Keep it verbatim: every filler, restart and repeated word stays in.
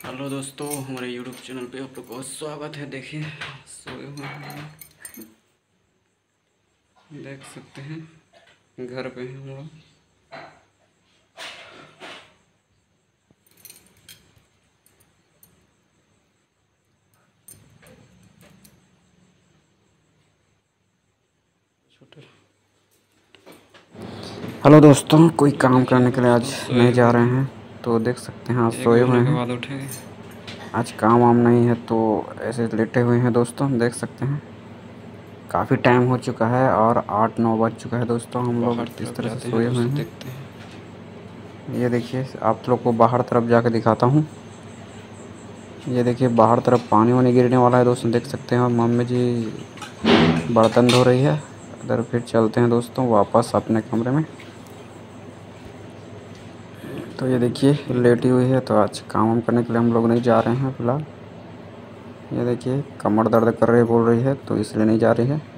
Hello दोस्तों, हमारे YouTube channel पे आप लोग का स्वागत है। देखिए सोए हुए हैं, देख सकते हैं, घर पे हैं हम लोग। छोटे हेलो दोस्तों, कोई काम करने के लिए आज नहीं जा रहे हैं तो देख सकते हैं आज सोए हुए हैं। बाद उठे, आज काम वाम नहीं है तो ऐसे लेटे हुए हैं दोस्तों। देख सकते हैं काफ़ी टाइम हो चुका है और आठ नौ बज चुका है दोस्तों। हम लोग इस तरह से सोए हुए हैं। देखते हैं, ये देखिए आप लोग को बाहर तरफ जाकर दिखाता हूँ। ये देखिए बाहर तरफ पानी वानी गिरने वाला है दोस्तों, देख सकते हैं। और मम्मी जी बर्तन धो रही है। इधर फिर चलते हैं दोस्तों वापस अपने कमरे में। तो ये देखिए लेटी हुई है, तो आज काम वाम करने के लिए हम लोग नहीं जा रहे हैं फ़िलहाल। ये देखिए कमर दर्द कर रही बोल रही है तो इसलिए नहीं जा रही है।